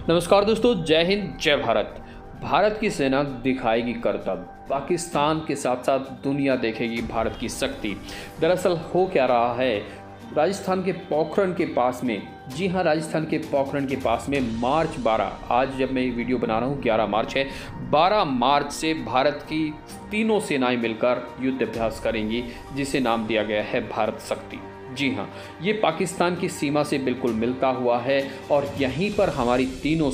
नमस्कार दोस्तों, जय हिंद जय भारत। भारत की सेना दिखाएगी करतब, पाकिस्तान के साथ साथ दुनिया देखेगी भारत की शक्ति। दरअसल हो क्या रहा है, राजस्थान के पोखरण के पास में, जी हाँ, राजस्थान के पोखरण के पास में मार्च 12, आज जब मैं ये वीडियो बना रहा हूँ 11 मार्च है, 12 मार्च से भारत की तीनों सेनाएं मिलकर युद्ध अभ्यास करेंगी, जिसे नाम दिया गया है भारत शक्ति। जी हाँ, ये पाकिस्तान की सीमा से बिल्कुल मिलता हुआ है और यहीं पर हमारी तीनों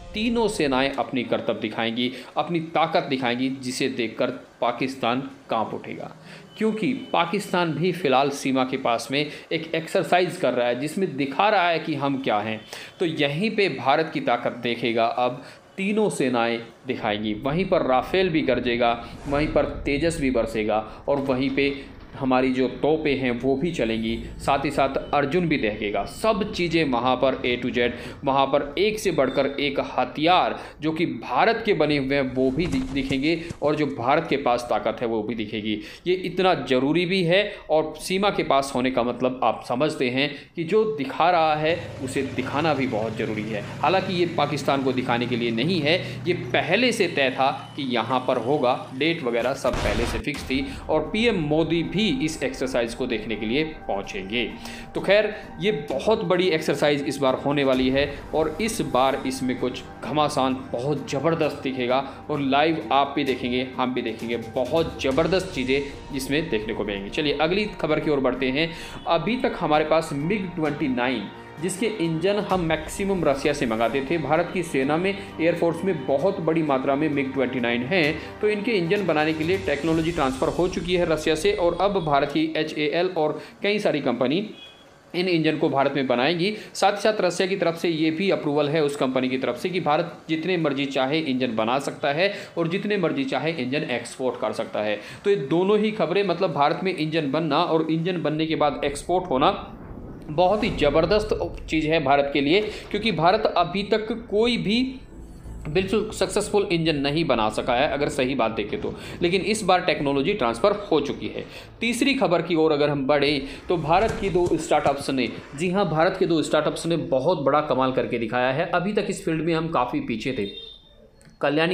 सेनाएं अपनी करतब दिखाएंगी, अपनी ताकत दिखाएंगी, जिसे देखकर पाकिस्तान कांप उठेगा। क्योंकि पाकिस्तान भी फ़िलहाल सीमा के पास में एक एक्सरसाइज कर रहा है, जिसमें दिखा रहा है कि हम क्या हैं। तो यहीं पे भारत की ताकत देखेगा, अब तीनों सेनाएं दिखाएंगी। वहीं पर राफेल भी गरजेगा, वहीं पर तेजस भी बरसेगा और वहीं पे हमारी जो तोपें हैं वो भी चलेंगी, साथ ही साथ अर्जुन भी दहकेगा। सब चीज़ें वहाँ पर A to Z, वहाँ पर एक से बढ़कर एक हथियार जो कि भारत के बने हुए हैं वो भी दिखेंगे और जो भारत के पास ताकत है वो भी दिखेगी। ये इतना ज़रूरी भी है और सीमा के पास होने का मतलब आप समझते हैं कि जो दिखा रहा है उसे दिखाना भी बहुत ज़रूरी है। हालांकि ये पाकिस्तान को दिखाने के लिए नहीं है, ये पहले से तय था कि यहाँ पर होगा, डेट वगैरह सब पहले से फिक्स थी और PM मोदी भी इस एक्सरसाइज को देखने के लिए पहुंचेंगे। तो खैर, ये बहुत बड़ी एक्सरसाइज इस बार होने वाली है और इस बार इसमें कुछ घमासान बहुत ज़बरदस्त दिखेगा और लाइव आप भी देखेंगे, हम भी देखेंगे। बहुत ज़बरदस्त चीज़ें इसमें देखने को मिलेंगी। चलिए अगली खबर की ओर बढ़ते हैं। अभी तक हमारे पास MiG-29, जिसके इंजन हम मैक्सिमम रसिया से मंगाते थे। भारत की सेना में, एयरफोर्स में बहुत बड़ी मात्रा में MiG-29 हैं, तो इनके इंजन बनाने के लिए टेक्नोलॉजी ट्रांसफ़र हो चुकी है रसिया से और अब भारत की HAL और कई सारी कंपनी इन इंजन को भारत में बनाएंगी। साथ ही साथ रसिया की तरफ से ये भी अप्रूवल है उस कंपनी की तरफ से कि भारत जितने मर्जी चाहे इंजन बना सकता है और जितने मर्जी चाहे इंजन एक्सपोर्ट कर सकता है। तो ये दोनों ही खबरें, मतलब भारत में इंजन बनना और इंजन बनने के बाद एक्सपोर्ट होना, बहुत ही ज़बरदस्त चीज़ है भारत के लिए। क्योंकि भारत अभी तक कोई भी बिल्कुल सक्सेसफुल इंजन नहीं बना सका है, अगर सही बात देखें तो। लेकिन इस बार टेक्नोलॉजी ट्रांसफ़र हो चुकी है। तीसरी खबर की ओर अगर हम बढ़ें तो भारत की दो स्टार्टअप्स ने, जी हाँ, भारत के दो स्टार्टअप्स ने बहुत बड़ा कमाल करके दिखाया है। अभी तक इस फील्ड में हम काफ़ी पीछे थे। कल्याणी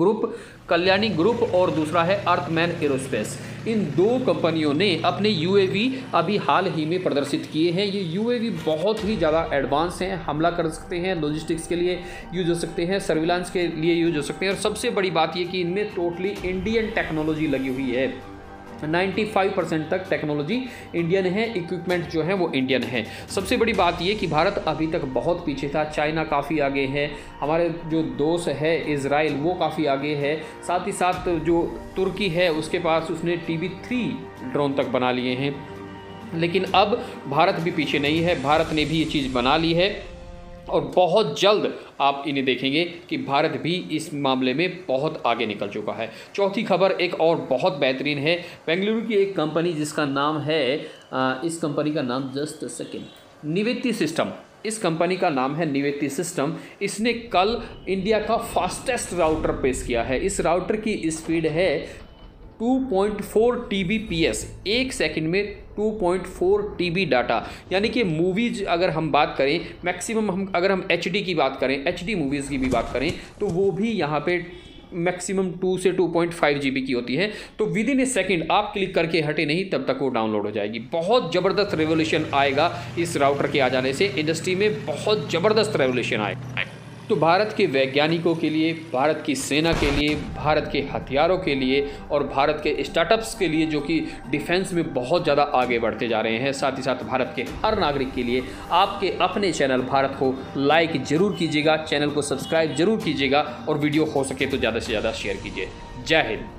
ग्रुप और दूसरा है अर्थमैन एरोस्पेस। इन दो कंपनियों ने अपने UAV अभी हाल ही में प्रदर्शित किए हैं। ये UAV बहुत ही ज़्यादा एडवांस हैं, हमला कर सकते हैं, लॉजिस्टिक्स के लिए यूज हो सकते हैं, सर्विलांस के लिए यूज हो सकते हैं और सबसे बड़ी बात ये कि इनमें टोटली इंडियन टेक्नोलॉजी लगी हुई है। 95% तक टेक्नोलॉजी इंडियन है, इक्विपमेंट जो है वो इंडियन है। सबसे बड़ी बात ये कि भारत अभी तक बहुत पीछे था। चाइना काफ़ी आगे है, हमारे जो दोस्त है इजराइल वो काफ़ी आगे है, साथ ही साथ जो तुर्की है उसके पास उसने TB3 ड्रोन तक बना लिए हैं। लेकिन अब भारत भी पीछे नहीं है, भारत ने भी ये चीज़ बना ली है और बहुत जल्द आप इन्हें देखेंगे कि भारत भी इस मामले में बहुत आगे निकल चुका है। चौथी खबर एक और बहुत बेहतरीन है। बेंगलुरु की एक कंपनी जिसका नाम है, इस कंपनी का नाम जस्ट सेकेंड, निवेती सिस्टम। इस कंपनी का नाम है निवेती सिस्टम। इसने कल इंडिया का फास्टेस्ट राउटर पेश किया है। इस राउटर की स्पीड है 2.4 Tbps, एक सेकंड में 2.4 TB डाटा। यानी कि मूवीज़ अगर हम बात करें, मैक्सिमम अगर हम HD की बात करें, HD मूवीज़ की भी बात करें, तो वो भी यहाँ पे मैक्सिमम 2 से 2.5 GB की होती है। तो विद इन ए सेकेंड आप क्लिक करके हटे नहीं, तब तक वो डाउनलोड हो जाएगी। बहुत ज़बरदस्त रेवोल्यूशन आएगा इस राउटर के आ जाने से, इंडस्ट्री में बहुत ज़बरदस्त रेवोल्यूशन आएगा। तो भारत के वैज्ञानिकों के लिए, भारत की सेना के लिए, भारत के हथियारों के लिए और भारत के स्टार्टअप्स के लिए जो कि डिफेंस में बहुत ज़्यादा आगे बढ़ते जा रहे हैं, साथ ही साथ भारत के हर नागरिक के लिए आपके अपने चैनल भारत को लाइक ज़रूर कीजिएगा, चैनल को सब्सक्राइब ज़रूर कीजिएगा और वीडियो हो सके तो ज़्यादा से ज़्यादा शेयर कीजिए। जय हिंद।